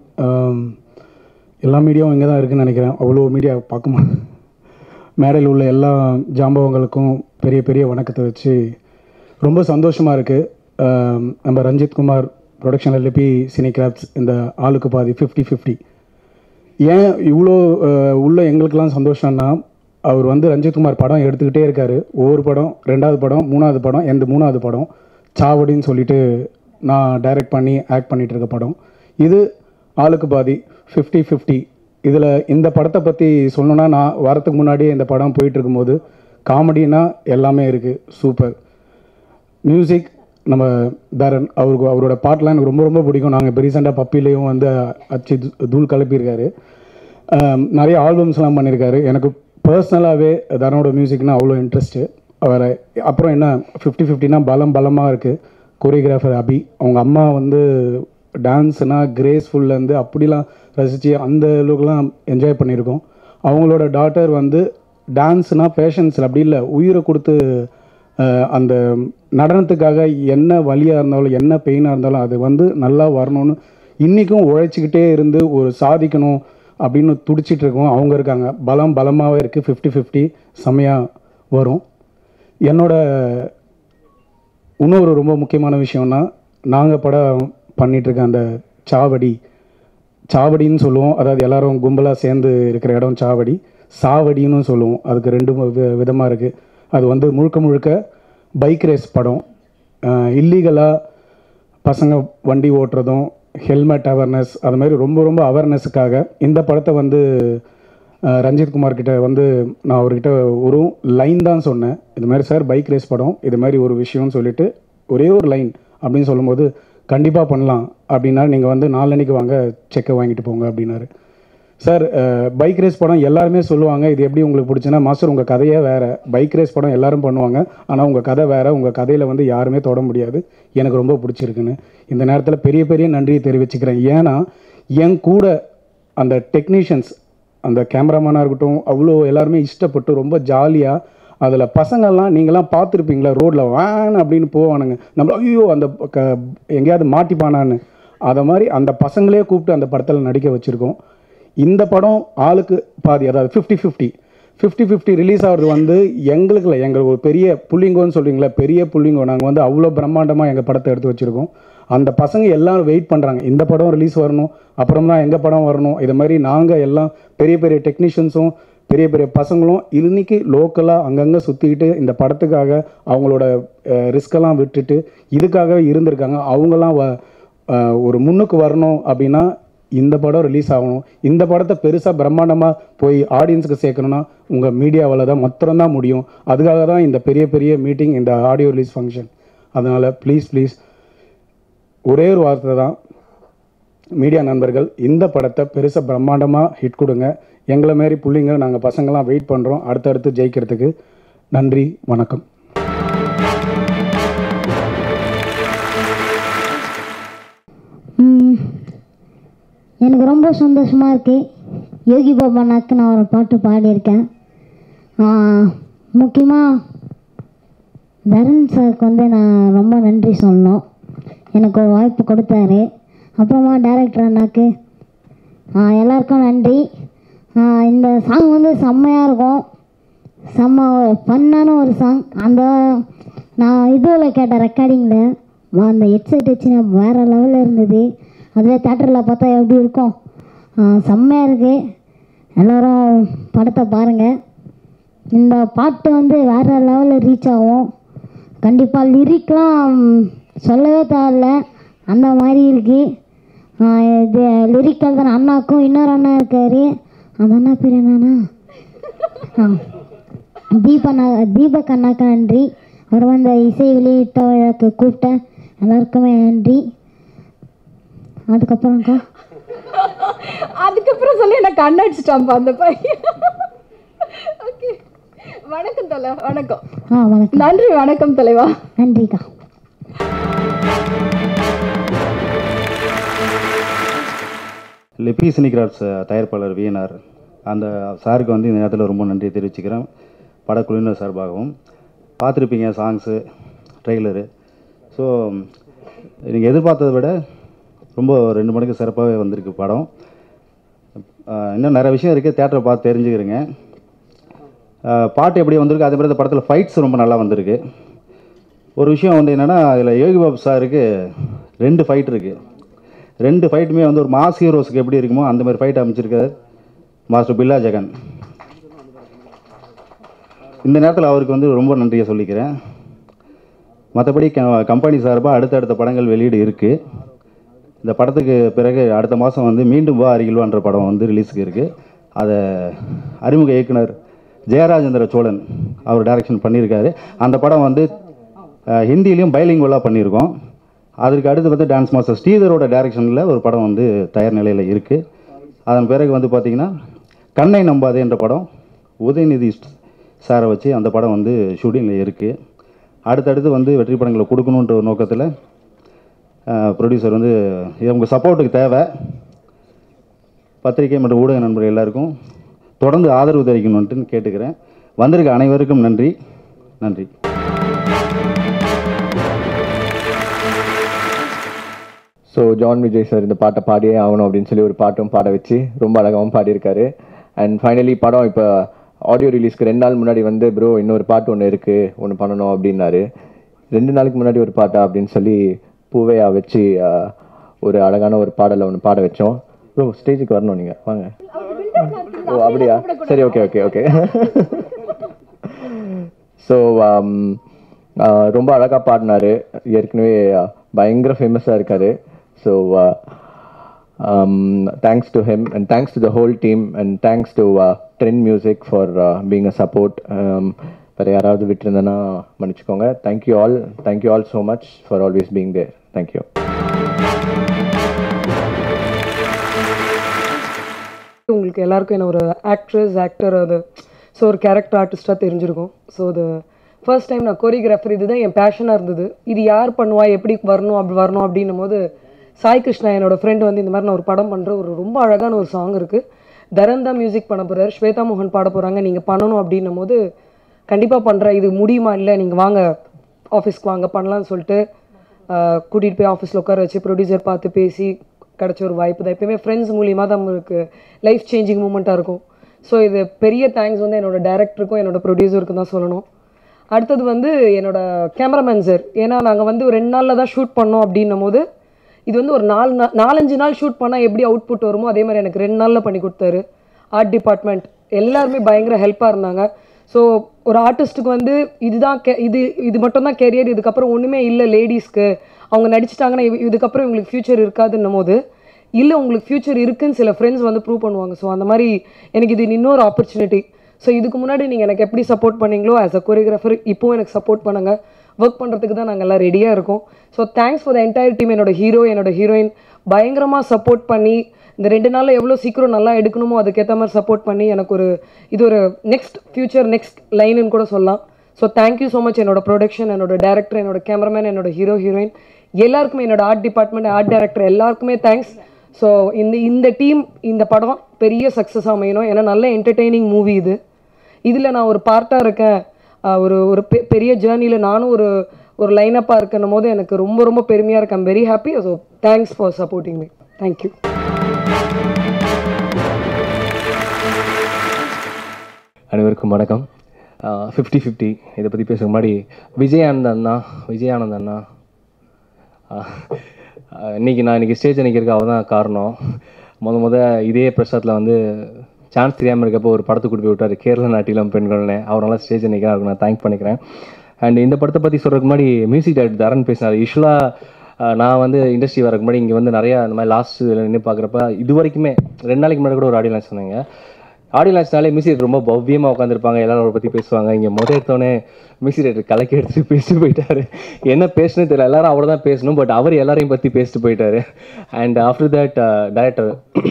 எல்லா மீடியாவும் இங்கே தான் இருக்குதுன்னு நினைக்கிறேன். அவ்வளோ மீடியா பார்க்க மாட்டேன். மேடையில் உள்ள எல்லா ஜாம்பவங்களுக்கும் பெரிய பெரிய வணக்கத்தை வச்சு ரொம்ப சந்தோஷமாக இருக்குது. நம்ம ரஞ்சித் குமார் ப்ரொடக்ஷனில் லிபி சினி கிராப்ஸ் இந்த ஆளுக்கு பாதி ஃபிஃப்டி ஃபிஃப்டி ஏன் இவ்வளோ உள்ள எங்களுக்கெல்லாம் சந்தோஷம்னா, அவர் வந்து ரஞ்சித் குமார் படம் எடுத்துக்கிட்டே இருக்கார். ஒவ்வொரு படம், ரெண்டாவது படம், மூணாவது படம், எந்த மூணாவது படம் சாவடின்னு சொல்லிட்டு நான் டைரக்ட் பண்ணி ஆக்ட் பண்ணிகிட்டு இருக்க படம் இது ஆளுக்கு பாதி ஃபிஃப்டி ஃபிஃப்டி. இதில் இந்த படத்தை பற்றி சொல்லணுன்னா, நான் வரத்துக்கு முன்னாடியே இந்த படம் போயிட்டு இருக்கும்போது காமெடினா எல்லாமே இருக்குது. Super music. நம்ம தரன் அவருக்கு அவரோட பாட்டெலாம் எனக்கு ரொம்ப ரொம்ப பிடிக்கும். நாங்கள் இப்போ ரீசெண்டாக பப்பிலையும் வந்து அச்சு தூள் கலப்பியிருக்காரு. நிறைய ஆல்பம்ஸ்லாம் பண்ணியிருக்காரு. எனக்கு பர்சனலாகவே தரனோட மியூசிக்னால் அவ்வளோ இன்ட்ரெஸ்ட்டு. அவரை அப்புறம் என்ன ஃபிஃப்டி ஃபிஃப்டினா பலம் பலமாக இருக்குது. கொரியோகிராஃபர் அபி, அவங்க அம்மா வந்து டான்ஸ்னால் கிரேஸ்ஃபுல்லேருந்து அப்படிலாம் ரசித்து அந்த அளவுக்குலாம் என்ஜாய் பண்ணியிருக்கோம். அவங்களோட டாட்டர் வந்து டான்ஸ்னால் பேஷன்ஸில் அப்படி இல்லை, உயிரை கொடுத்து அந்த நடனத்துக்காக என்ன வலியாக இருந்தாலும் என்ன பெயினாக இருந்தாலும் அது வந்து நல்லா வரணும்னு இன்றைக்கும் உழைச்சிக்கிட்டே இருந்து ஒரு சாதிக்கணும் அப்படின்னு துடிச்சிட்டு இருக்கோம். அவங்க இருக்காங்க, பலம் பலமாகவே இருக்குது. ஃபிஃப்டி ஃபிஃப்டி செம்மையாக வரும். என்னோட இன்னொரு ரொம்ப முக்கியமான விஷயம்னா, நாங்கள் படம் பண்ணிகிட்ருக்க அந்த சாவடி சாவடின்னு சொல்லுவோம். அதாவது எல்லோரும் கும்பலாக சேர்ந்து இருக்கிற இடம் சாவடி. சாவடின்னு சொல்லுவோம். அதுக்கு ரெண்டு விதமாக இருக்குது. அது வந்து முழுக்க முழுக்க பைக் ரேஸ் படம். இல்லீகலாக பசங்க வண்டி ஓட்டுறதும் ஹெல்மெட் அவேர்னஸ் அது மாதிரி ரொம்ப ரொம்ப அவேர்னஸுக்காக இந்த படத்தை வந்து ரஞ்சித் குமார் கிட்ட வந்து நான் அவர்கிட்ட ஒரு லைன் தான் சொன்னேன். இது மாதிரி சார் பைக் ரேஸ் படம் இது மாதிரி ஒரு விஷயம்னு சொல்லிவிட்டு ஒரே ஒரு லைன் அப்படின்னு சொல்லும்போது கண்டிப்பாக பண்ணலாம் அப்படின்னா நீங்கள் வந்து நாலனைக்கு வாங்க செக்கை வாங்கிட்டு போங்க அப்படின்னாரு. சார் பைக் ரேஸ் படம் எல்லாருமே சொல்லுவாங்க இது எப்படி உங்களுக்கு பிடிச்சுன்னா, மாஸ்டர் உங்கள் கதையே வேறு. பைக் ரேஸ் படம் எல்லோரும் பண்ணுவாங்க, ஆனால் உங்கள் கதை வேறு. உங்கள் கதையில் வந்து யாருமே தொட முடியாது. எனக்கு ரொம்ப பிடிச்சிருக்குன்னு இந்த நேரத்தில் பெரிய பெரிய நன்றியை தெரிவிச்சுக்கிறேன். ஏன்னா என் கூட அந்த டெக்னீஷியன்ஸ், அந்த கேமராமேனாக இருக்கட்டும், அவ்வளோ எல்லாருமே இஷ்டப்பட்டு ரொம்ப ஜாலியாக அதில் பசங்கள்லாம் நீங்களாம் பார்த்துருப்பீங்களா, ரோட்டில் வேன் அப்படின்னு போவானுங்க, நம்ம ஐயோ அந்த க எங்கேயாவது மாட்டிப்பானான்னு. அதை மாதிரி அந்த பசங்களே கூப்பிட்டு அந்த படத்தில் நடிக்க வச்சுருக்கோம். இந்த படம் ஆளுக்கு பாதி, அதாவது fifty fifty fifty fifty release ஆகிறது வந்து எங்களுக்குல எங்களுக்கு ஒரு பெரிய புள்ளிங்கோன்னு சொல்லுவீங்களா, பெரிய புள்ளிங்கோ. நாங்கள் வந்து அவ்வளோ பிரம்மாண்டமாக எங்கள் படத்தை எடுத்து வச்சுருக்கோம். அந்த பசங்க எல்லோரும் வெயிட் பண்ணுறாங்க, இந்த படம் ரிலீஸ் வரணும், அப்புறம் தான் எங்கள் படம் வரணும். இது மாதிரி நாங்கள் எல்லாம் பெரிய பெரிய டெக்னீஷியன்ஸும் பெரிய பெரிய பசங்களும் இன்னைக்கு லோக்கலாக அங்கங்கே சுற்றிக்கிட்டு இந்த படத்துக்காக அவங்களோட ரிஸ்கெல்லாம் விட்டுட்டு இதுக்காக இருந்திருக்காங்க. அவங்களாம் ஒரு முன்னுக்கு வரணும் அப்படின்னா இந்த படம் ரிலீஸ் ஆகணும். இந்த படத்தை பெருசாக பிரம்மாண்டமாக போய் ஆடியன்ஸுக்கு சேர்க்கணுன்னா உங்கள் மீடியாவில் தான் மாத்திரம்தான் முடியும். அதுக்காக தான் இந்த பெரிய பெரிய மீட்டிங், இந்த ஆடியோ ரிலீஸ் ஃபங்க்ஷன். அதனால் ப்ளீஸ் ப்ளீஸ் ஒரே ஒரு வார்த்தை தான், மீடியா நண்பர்கள் இந்த படத்தை பெருசாக பிரம்மாண்டமாக ஹிட் கொடுங்க. எங்களை மாரி பிள்ளைங்க நாங்கள் பசங்களாம் வெயிட் பண்ணுறோம் அடுத்தடுத்து ஜெயிக்கிறதுக்கு. நன்றி, வணக்கம். எனக்கு ரொம்ப சந்தோஷமாக இருக்குது. யோகி பாபானாக்கு நான் ஒரு பாட்டு பாடியிருக்கேன். முக்கியமாக தருண் சாருக்கு வந்து நான் ரொம்ப நன்றி சொல்லணும், எனக்கு ஒரு வாய்ப்பு கொடுத்தாரு. அப்புறமா டைரக்டர் அண்ணாக்கு எல்லாருக்கும் நன்றி. இந்த சாங் வந்து செம்மையாக இருக்கும், செம்ம ஃபன்னான ஒரு சாங். அந்த நான் இதில் கேட்ட ரெக்கார்டிங்கில் அந்த ஹெட்செட் வச்சுன்னா வேறு லெவலில் இருந்தது. அதுவே தேட்டரில் பார்த்தா எப்படி இருக்கும், செம்மையாக இருக்குது. எல்லோரும் படத்தை பாருங்கள். இந்த பாட்டு வந்து வேறு லெவலில் ரீச் ஆகும் கண்டிப்பாக. லிரிக்லாம் சொல்லவே தேவையில்ல, அந்த மாதிரி இருக்குது. இது லிரிக்கல் தான். அண்ணாக்கும் இன்னொரு அண்ணா இருக்கார், அந்த அண்ணா பேர் என்னன்னா தீபண்ணா தீபக் அண்ணாக்கு நன்றி. அவர் வந்து இசை வெளியிட்ட விழாக்கு கூப்பிட்டேன், எல்லாருக்குமே நன்றி. அதுக்கப்புறம்க்கா அதுக்கப்புறம் சொல்லி எனக்கு கண்ணடிச்சிட்டாம்பா அந்த பையன். ஓகே, வணக்கம் தலை. வணக்கம். ஆ வணக்கம். நன்றி, வணக்கம் தலைவா. நன்றிக்கா. லெப்பி சினிகிராட்ஸ் தயாரிப்பாளர் விஎன்ஆர் அந்த சாருக்கு வந்து இந்த நேரத்தில் ரொம்ப நன்றி தெரிவிச்சுக்கிறேன், படக்குழுவினர் சார்பாகவும். பார்த்துருப்பீங்க சாங்ஸு, ட்ரெய்லரு. ஸோ நீங்கள் எதிர்பார்த்ததை விட ரொம்ப ரெண்டு மணிக்கு சிறப்பாகவே வந்திருக்கு படம். இன்னும் நிறைய விஷயம் இருக்குது, தேட்டரை பார்த்து தெரிஞ்சுக்கிறேங்க. பாட்டு எப்படி வந்திருக்கு, அதே மாதிரி இந்த படத்தில் ஃபைட்ஸ் ரொம்ப நல்லா வந்திருக்கு. ஒரு விஷயம் வந்து என்னென்னா, இதில் யோகி பாபு சாருக்கு ரெண்டு ஃபைட் இருக்குது. ரெண்டு ஃபைட்டுமே வந்து ஒரு மாஸ் ஹீரோஸுக்கு எப்படி இருக்குமோ அந்த மாதிரி ஃபைட் அமைச்சிருக்காரு மாஸ்டர் பில்லா ஜெகன். இந்த நேரத்தில் அவருக்கு வந்து ரொம்ப நன்றியை சொல்லிக்கிறேன். மற்றபடி க கம்பெனி சார்பாக அடுத்தடுத்த படங்கள் வெளியீடு இருக்குது. இந்த படத்துக்கு பிறகு அடுத்த மாதம் வந்து மீண்டும் வா அருகில்வான்ற படம் வந்து ரிலீஸுக்கு இருக்குது. அதை அறிமுக இயக்குனர் ஜெயராஜேந்திர சோழன் அவர் டைரக்ஷன் பண்ணியிருக்காரு. அந்த படம் வந்து ஹிந்திலையும் பைலிங்குவலாக பண்ணியிருக்கோம். அதற்கு அடுத்து வந்து டான்ஸ் மாஸ்டர் ஸ்ரீதரோட டைரக்ஷனில் ஒரு படம் வந்து தயார் நிலையில் இருக்குது. அதன் பிறகு வந்து பார்த்திங்கன்னா கண்ணை நம்பாதே என்ற படம் உதயநிதி சாரை வச்சு அந்த படம் வந்து ஷூட்டிங்கில் இருக்குது. அடுத்தடுத்து வந்து வெற்றி படங்களை கொடுக்கணுன்ற ஒரு நோக்கத்தில் ப்ரொடியூசர் வந்து உங்கள் சப்போர்ட்டுக்கு தேவை. பத்திரிகை மற்றும் ஊடக நண்பர்கள் எல்லாருக்கும் தொடர்ந்து ஆதரவு தெரிவிக்கணுன்ட்டு கேட்டுக்கிறேன். வந்திருக்க அனைவருக்கும் நன்றி நன்றி. ஸோ ஜான் விஜய் சார் இந்த பாட்டை பாடியே ஆகணும் அப்படின்னு சொல்லி ஒரு பாட்டும் பாட வச்சு ரொம்ப அழகாகவும் பாடியிருக்காரு. அண்ட் ஃபைனலி படம் இப்போ ஆடியோ ரிலீஸ்க்கு ரெண்டு நாள் முன்னாடி வந்து ப்ரோ இன்னொரு பாட்டு ஒன்று இருக்குது ஒன்று பண்ணணும் அப்படின்னாரு. ரெண்டு நாளைக்கு முன்னாடி ஒரு பாட்டா அப்படின்னு சொல்லி பூவையா வச்சு ஒரு அழகான ஒரு பாடலை ஒன்று பாட வச்சோம். ப்ரோ ஸ்டேஜுக்கு வரணும் நீங்கள் வாங்க. ஓ அப்படியா, சரி ஓகே ஓகே ஓகே. ஸோ ரொம்ப அழகாக பாடினார். ஏற்கனவே பயங்கர ஃபேமஸாக இருக்கார். So thanks to him and thanks to the whole team and thanks to Trend Music for being a support. வேறு யாராவது விட்டுருந்தேன்னா மன்னிச்சுக்கோங்க. Thank you all thank you all so much for always being there. Thank you. உங்களுக்கு எல்லாருக்கும் என்ன ஒரு ஆக்ட்ரஸ் ஆக்டர் அது so ஒரு கேரக்டர் ஆர்டிஸ்டாக தெரிஞ்சிருக்கும். ஸோ அது ஃபர்ஸ்ட் டைம் நான் கோரியோகிராஃபர் இதுதான் என் பேஷனாக இருந்தது. இது யார் பண்ணுவா எப்படி வரணும் அப்படி வரணும் அப்படின்னும் போது சாய் கிருஷ்ணா என்னோட ஃப்ரெண்டு வந்து இந்த மாதிரி நான் ஒரு படம் பண்ணுறேன், ஒரு ரொம்ப அழகான ஒரு சாங் இருக்குது, தரன் தான் மியூசிக் பண்ண போகிறாரு, ஸ்வேதா மோகன் பாட போகிறாங்க, நீங்கள் பண்ணணும் அப்படின்னும் போது கண்டிப்பாக பண்ணுறேன், இது முடியுமா இல்லை நீங்கள் வாங்க ஆஃபீஸ்க்கு வாங்க பண்ணலான்னு சொல்லிட்டு கூட்டிகிட்டு போய் ஆஃபீஸில் உட்கார வச்சு ப்ரொடியூசர் பார்த்து பேசி கிடச்ச ஒரு வாய்ப்பு தான். எப்பயுமே ஃப்ரெண்ட்ஸ் மூலியமாக தான் நம்மளுக்கு லைஃப் சேஞ்சிங் மூமெண்ட்டாக இருக்கும். ஸோ இது பெரிய தேங்க்ஸ் வந்து என்னோட டேரக்டருக்கும் என்னோட ப்ரொடியூசருக்கும் தான் சொல்லணும். அடுத்தது வந்து என்னோட கேமராமேன் சார், ஏன்னா நாங்கள் வந்து ஒரு ரெண்டு நாளில் தான் ஷூட் பண்ணோம் அப்படின்னும் போது இது வந்து ஒரு நாலு நாள் நாலஞ்சு நாள் ஷூட் பண்ணால் எப்படி அவுட்புட் வருமோ அதே மாதிரி எனக்கு ரெண்டு நாளில் பண்ணி கொடுத்தாரு. ஆர்ட் டிபார்ட்மெண்ட் எல்லாருமே பயங்கர ஹெல்ப்பாக இருந்தாங்க. ஸோ ஒரு ஆர்டிஸ்ட்டுக்கு வந்து இதுதான் கே இது இது மட்டும் தான் கெரியர், இதுக்கப்புறம் ஒன்றுமே இல்லை லேடிஸ்க்கு, அவங்க நடிச்சிட்டாங்கன்னா இதுக்கப்புறம் இவங்களுக்கு ஃப்யூச்சர் இருக்காதுன்னும் போது இல்லை உங்களுக்கு ஃப்யூச்சர் இருக்குன்னு சில ஃப்ரெண்ட்ஸ் வந்து ப்ரூவ் பண்ணுவாங்க. ஸோ அந்த மாதிரி எனக்கு இது இன்னொரு ஆப்பர்ச்சுனிட்டி. ஸோ இதுக்கு முன்னாடி நீங்கள் எனக்கு எப்படி சப்போர்ட் பண்ணீங்களோ ஆஸ் அ கோரியோகிராஃபர் இப்போவும் எனக்கு சப்போர்ட் பண்ணுங்கள். ஒர்க் பண்ணுறதுக்கு தான் நாங்கள் எல்லாம் ரெடியாக இருக்கோம். So thanks for the entire team. என்னோட ஹீரோ என்னோட ஹீரோயின் பயங்கரமாக சப்போர்ட் பண்ணி இந்த ரெண்டு நாளில் எவ்வளோ சீக்கிரம் நல்லா எடுக்கணுமோ அதுக்கேற்ற மாதிரி சப்போர்ட் பண்ணி எனக்கு ஒரு இது ஒரு நெக்ஸ்ட் ஃப்யூச்சர் நெக்ஸ்ட் லைனுன்னு கூட சொல்லலாம். So thank you so much. என்னோட ப்ரொடக்ஷன், என்னோட டேரக்டர், என்னோட கேமராமேன், என்னோட ஹீரோ ஹீரோயின் எல்லாருக்குமே, என்னோட ஆர்ட் டிபார்ட்மெண்ட் ஆர்ட் டைரக்டர் எல்லாருக்குமே தேங்க்ஸ். ஸோ இந்த இந்த டீம் இந்த படம் பெரிய சக்ஸஸ் அமையணும். ஏன்னா நல்ல என்டர்டெய்னிங் மூவி இது. இதில் நான் ஒரு பார்ட்டாக இருக்கேன், ஒரு ஒரு பெரிய ஜேர்னியில் நானும் ஒரு ஒரு லைனப்பாக இருக்கணும் போது எனக்கு ரொம்ப ரொம்ப பெருமையாக இருக்கு. I'm very happy. So thanks for supporting me. Thank you. அனைவருக்கும் வணக்கம். ஃபிஃப்டி ஃபிஃப்டி இதை பற்றி பேசுகிற முன்னாடி விஜயானந்த் அண்ணா விஜயானந்த் அண்ணா இன்றைக்கி நான் இன்றைக்கி ஸ்டேஜ் நிற்கிறதுக்கு அவர் தான் காரணம். முத முத இதே பிரசாத்தில் வந்து சான்ஸ் தெரியாமல் இருக்கப்போ ஒரு படத்தை கூட்டி போய் விட்டார், கேரள நாட்டிலும் பெண்கள்னு. அவரால் ஸ்டேஜ் நிற்கிறேன், அவருக்கு நான் தேங்க் பண்ணிக்கிறேன். அண்ட் இந்த படத்தை பற்றி சொல்கிறதுக்கு முன்னாடி மியூசிக் டைரக்டர் தரன் பேசினார். யூஸ்வலாக நான் வந்து இண்டஸ்ட்ரி வரக்கு முன்னாடி இங்கே வந்து நிறையா இந்த மாதிரி லாஸ்ட் இதில் நின்று பார்க்குறப்ப இது வரைக்குமே ரெண்டு நாளைக்கு முன்னாடி கூட ஒரு ஆடியோ லான்ச் சொன்னாங்க. ஆடியோ லான்ச்னாலே மியூசிக் ரொம்ப பவ்யமாக உட்காந்துருப்பாங்க, எல்லாரும் அவரை பற்றி பேசுவாங்க. இங்கே முதல் எடுத்தோடனே மியூசிக் டைரக்டர் கலக்கி எடுத்துட்டு பேசிட்டு போயிட்டார். என்ன பேசணும்னு தெரியல, எல்லாரும் அவ்வளோ தான் பேசணும், பட் அவர் எல்லாரையும் பற்றி பேசிட்டு போயிட்டார். அண்ட் ஆஃப்டர் தட் டைரக்டர்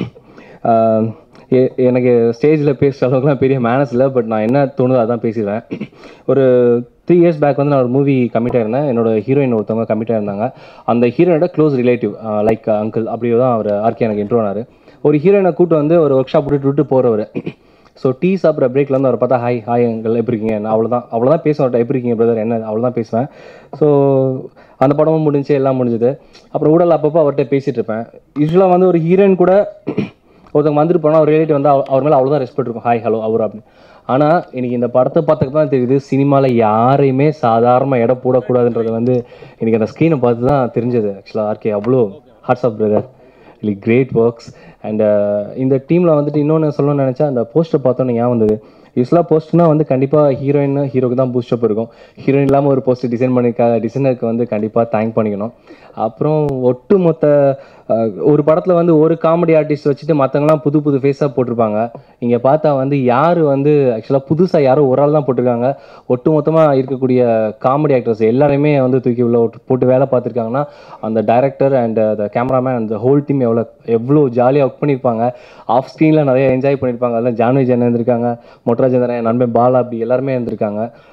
எனக்கு ஸ்டேஜில் பேசுகிற அளவுக்குலாம் பெரிய மேனஸ் இல்லை, பட் நான் என்ன தோணுதோ அதான் பேசிடுவேன். ஒரு த்ரீ இயர்ஸ் பேக் வந்து நான் ஒரு மூவி கமிட் ஆயிருந்தேன். என்னோட ஹீரோயின் ஒருத்தவங்க கமிட் ஆயிருந்தாங்க. அந்த ஹீரோயினோட க்ளோஸ் ரிலேட்டிவ் லைக் அங்கிள் அப்படியே தான் அவர் ஆர்கே எனக்கு இன்ட்ரோ ஆனார். ஒரு ஹீரோயினை கூட்டு வந்து ஒரு ஒர்க் ஷாப் விட்டு விட்டு போகிறவர். ஸோ டீ சாப்பிட்ற பிரேக்கில் வந்து அவரை பார்த்தா ஹாய் ஹாய் அங்கிள் எப்படி இருக்கீங்க, நான் அவ்வளோதான் அவ்வளோதான் பேசுவேன், எப்படி இருக்கீங்க பிரதர் என்ன அவ்வளோதான் பேசுவேன். ஸோ அந்த படமும் முடிஞ்சு எல்லாம் முடிஞ்சுது. அப்புறம் ஊடல் அப்பப்போ அவர்கிட்ட பேசிகிட்டு இருப்பேன். யூஸ்வலாக வந்து ஒரு ஹீரோயின் கூட ஒருத்தவங்க வந்துட்டு போனால் ஒரு ரிலேட்டிவ் வந்து அவர் மேலே அவ்வளோதான் ரெஸ்பெக்ட் இருக்கும், ஹாய் ஹலோ அவர் அப்படின்னு. ஆனால் இன்றைக்கி இந்த படத்தை பார்த்துக்கு தான் தெரியுது, சினிமாவில் யாரையுமே சாதாரண இடம் போடக்கூடாதுன்றது வந்து இன்றைக்கி அந்த ஸ்க்ரீனை பார்த்து தான் தெரிஞ்சது. ஆக்சுவலாக ஆர்கே அவ்வளோ hats off brother, really great works. And இந்த டீமில் வந்துட்டு இன்னொன்று சொல்லணும்னு நினச்சா அந்த போஸ்டர் பார்த்தோன்னே ஞாபகம் வந்தது. யூஸ்வலாக போஸ்டர்னா வந்து கண்டிப்பாக ஹீரோயின் ஹீரோக்கு தான் பூஸ்டப் இருக்கும். ஹீரோயின் இல்லாமல் ஒரு போஸ்டர் டிசைன் பண்ணியிருக்காங்க, டிசைனருக்கு வந்து கண்டிப்பாக தேங்க் பண்ணிக்கணும். அப்புறம் ஒட்டு மொத்த ஒரு படத்தில் வந்து ஒரு காமெடி ஆர்டிஸ்ட் வச்சுட்டு மற்றவங்களாம் புது புது ஃபேஸாக போட்டிருப்பாங்க. இங்கே பார்த்தா வந்து யார் வந்து ஆக்சுவலாக புதுசாக யாரும் ஒரு ஆள் தான் போட்டிருக்காங்க. ஒட்டு மொத்தமாக இருக்கக்கூடிய காமெடி ஆக்டர்ஸ் எல்லாருமே வந்து தூக்கி உள்ள போட்டு வேலை பார்த்துருக்காங்கன்னா அந்த டைரக்டர் அண்ட் த கேமராமேன் அந்த ஹோல் டீம் எவ்வளோ எவ்வளோ ஜாலியாக ஒர்க் பண்ணியிருப்பாங்க. ஆஃப் ஸ்க்ரீனில் நிறைய என்ஜாய் பண்ணியிருப்பாங்க. அதெல்லாம் ஜான்வி ஜென் இருந்திருக்காங்க, மொட்டராஜேந்திரன், என் நண்பன் பாலா, அப்படி எல்லாருமே இருந்திருக்காங்க.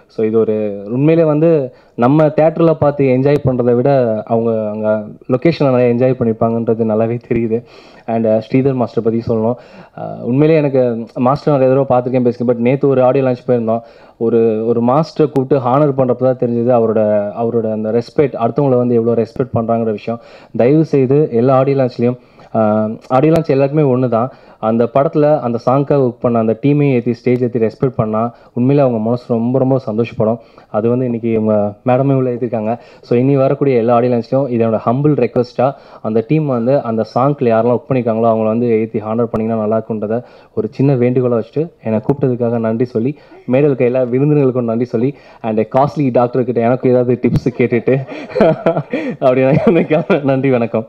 ஸோ இது ஒரு உண்மையிலே வந்து நம்ம தேட்டரில் பார்த்து என்ஜாய் பண்ணுறதை விட அவங்க அங்கே லொக்கேஷனில் நிறைய என்ஜாய் பண்ணியிருப்பாங்கன்றது நல்லாவே தெரியுது. அண்ட் ஸ்ரீதர் மாஸ்டர் பற்றி சொல்லணும். உண்மையிலே எனக்கு மாஸ்டர் நிறைய தடவை பார்த்துருக்கேன், பேசுகிறேன். பட் நேற்று ஒரு ஆடியோ லான்ச் போயிருந்தோம். ஒரு ஒரு மாஸ்டரை கூப்பிட்டு ஹானர் பண்ணுறப்ப தான் தெரிஞ்சது அவரோட அவரோட அந்த ரெஸ்பெக்ட், அடுத்தவங்களை வந்து எவ்வளோ ரெஸ்பெக்ட் பண்ணுறாங்கிற விஷயம். தயவு செய்து எல்லா ஆடியோ லான்ச்லேயும் ஆடியோ லான்ச் எல்லாருக்குமே ஒன்று தான், அந்த படத்தில் அந்த சாங்காக ஒர்க் பண்ண அந்த டீமையும் ஏற்றி ஸ்டேஜ் ஏற்றி ரெஸ்பெக்ட் பண்ணால் உண்மையிலே அவங்க மனசு ரொம்ப ரொம்ப சந்தோஷப்படும். அது வந்து இன்றைக்கி இவங்க மேடமே உள்ள ஏற்றிருக்காங்க. ஸோ இனி வரக்கூடிய எல்லா ஆடியோ லான்ச்லையும் இதோட ஹம்பிள் ரெக்வஸ்ட்டாக அந்த டீம் வந்து அந்த சாங்கில் யாரெல்லாம் ஒர்க் பண்ணியிருக்காங்களோ அவங்கள வந்து ஏற்றி ஹானர் பண்ணிங்கன்னா நல்லா இருக்குன்றத ஒரு சின்ன வேண்டுகோளை வச்சுட்டு என்னை கூப்பிட்டதுக்காக நன்றி சொல்லி, மேடல் இருக்க எல்லா விருந்தினர்களுக்கும் நன்றி சொல்லி, அண்ட் காஸ்ட்லி டாக்டர்கிட்ட எனக்கு ஏதாவது டிப்ஸ் கேட்டுட்டு அப்படி நன்றி, வணக்கம்.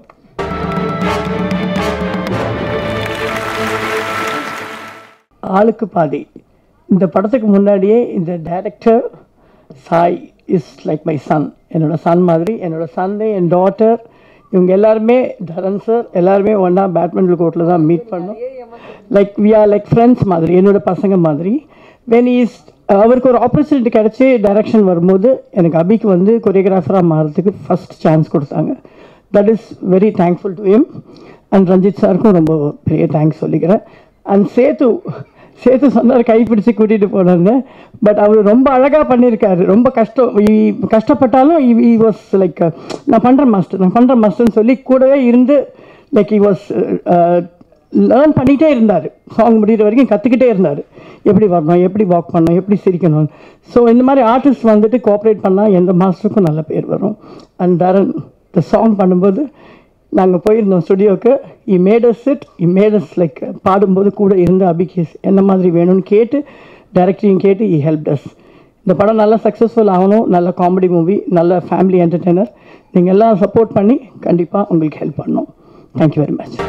ஆளுக்கு பாதி. இந்த படத்துக்கு முன்னாடியே இந்த director Sai is like my son, என்னோட சன் மாதிரி. என்னோட சன்னு, என் டாட்டர், இவங்க எல்லாருமே, தரன் சார் எல்லாருமே ஒன்றா பேட்மிண்டன் கோர்ட்டில் தான் மீட் பண்ணோம். Like we are like friends மாதிரி, என்னோட பசங்க மாதிரி. வென் இஸ் அவருக்கு ஒரு ஆப்பர்ச்சுனிட்டி கிடச்சி டைரக்ஷன் வரும்போது எனக்கு அபிக்கு வந்து கொரியோகிராஃபராக மாறதுக்கு ஃபஸ்ட் சான்ஸ் கொடுத்தாங்க. That is very thankful to him. And Ranjith சாருக்கும் ரொம்ப பெரிய தேங்க்ஸ் சொல்லிக்கிறேன். அண்ட் சேத்து சேத்து சொன்னார் கைப்பிடிச்சு கூட்டிகிட்டு போனாங்க. பட் அவர் ரொம்ப அழகாக பண்ணியிருக்காரு. ரொம்ப கஷ்டம் கஷ்டப்பட்டாலும் இ வாஸ் லைக் நான் பண்ணுறேன் மாஸ்டர் நான் பண்ணுறேன் மாஸ்டர்னு சொல்லி கூடவே இருந்து லைக் இ வாஸ் லேர்ன் பண்ணிகிட்டே இருந்தார். சாங் முடிகிற வரைக்கும் கற்றுக்கிட்டே இருந்தார், எப்படி வரணும், எப்படி வாக் பண்ணணும், எப்படி சிரிக்கணும். ஸோ இந்த மாதிரி ஆர்டிஸ்ட் வந்துட்டு கோஆப்ரேட் பண்ணால் எந்த மாஸ்டருக்கும் நல்ல பேர் வரும். அண்ட் தரன் இந்த சாங் பண்ணும்போது நாங்கள் போயிருந்தோம் ஸ்டுடியோவுக்கு. இ மேடஸ் இட் இ மேடஸ் லைக் பாடும்போது கூட இருந்து அபிக்கு என்ன மாதிரி வேணும்னு கேட்டு டைரக்டரையும் கேட்டு இ ஹெல்ப் டஸ். இந்த படம் நல்லா சக்ஸஸ்ஃபுல் ஆகணும். நல்ல காமெடி மூவி, நல்ல ஃபேமிலி என்டர்டெய்னர். நீங்கள் எல்லாம் சப்போர்ட் பண்ணி கண்டிப்பாக உங்களுக்கு ஹெல்ப் பண்ணணும். Thank you very much.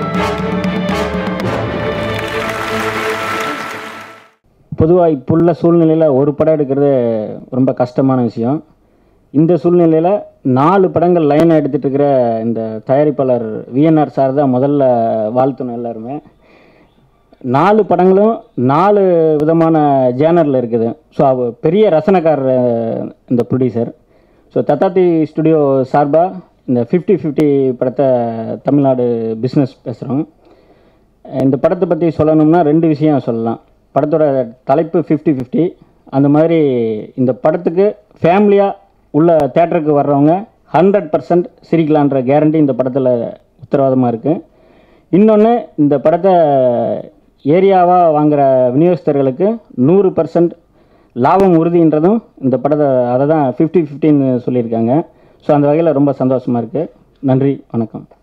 பொதுவாக இப்போ உள்ள சூழ்நிலையில் ஒரு படம் எடுக்கிறது ரொம்ப கஷ்டமான விஷயம். இந்த சூழ்நிலையில் நாலு படங்கள் லைனாக எடுத்துகிட்டு இருக்கிற இந்த தயாரிப்பாளர் விஎன்ஆர் சார் தான் முதல்ல வாழ்த்தணும் எல்லாருமே. நாலு படங்களும் நாலு விதமான ஜேனரில் இருக்குது. ஸோ அவ பெரிய ரசனைக்காரர் இந்த ப்ரொடியூசர். ஸோ தத்தாத்தி ஸ்டுடியோ சார்பாக இந்த ஃபிஃப்டி ஃபிஃப்டி படத்தை தமிழ்நாடு பிஸ்னஸ் பேசுகிறோம். இந்த படத்தை பற்றி சொல்லணும்னா ரெண்டு விஷயம் சொல்லலாம். படத்தோட தலைப்பு ஃபிஃப்டி ஃபிஃப்டி. அந்த மாதிரி இந்த படத்துக்கு ஃபேமிலியாக உள்ள தேட்டருக்கு வர்றவங்க ஹண்ட்ரட் பர்சன்ட் சிரிக்கலான்ற கேரண்டி இந்த படத்தில் உத்தரவாதமாக இருக்குது. இன்னொன்று, இந்த படத்தை ஏரியாவாக வாங்குகிற விநியோகஸ்தர்களுக்கு நூறு பர்சன்ட் லாபம் உறுதின்றதும் இந்த படத்தை அதை தான் ஃபிஃப்டி ஃபிஃப்டின்னு சொல்லியிருக்காங்க. ஸோ அந்த வகையில் ரொம்ப சந்தோஷமாக இருக்குது. நன்றி, வணக்கம்.